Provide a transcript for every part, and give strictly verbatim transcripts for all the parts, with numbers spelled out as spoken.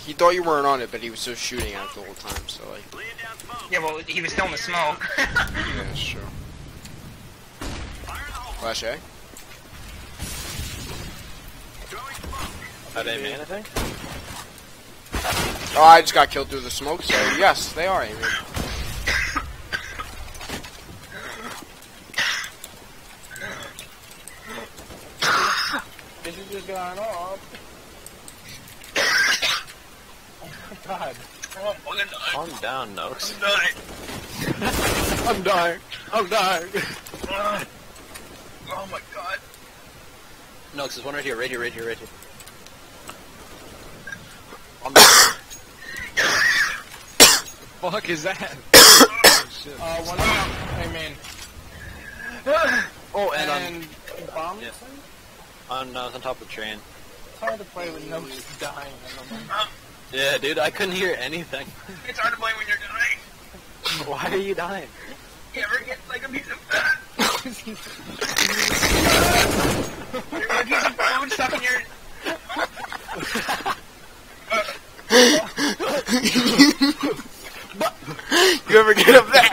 he thought you weren't on it, but he was just shooting at it the whole time. So like. Yeah, well, he was still in the smoke. Yeah, that's true. Flash A. Are they aiming anything? Oh, I just got killed through the smoke. So yes, they are aiming. This is just going on. Oh my god. Oh, I'm gonna die. Calm down, Nokes. I'm dying. I'm dying. I'm dying. Uh, oh my god. Nokes, there's one right here, right here, right here, right here. I'm Fuck is that? Oh, shit. Uh, one out. Hey, man. Oh, and, And on, bombs? yeah. on, uh, on top of the train. It's hard to play with nokes dying. I don't know. Yeah, dude, I couldn't hear anything. It's hard to play when you're dying. Why are you dying? You ever get like a piece of you ever get some food stuck in your You ever get up there?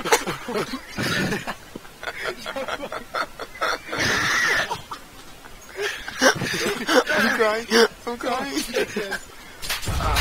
I'm crying. I'm crying.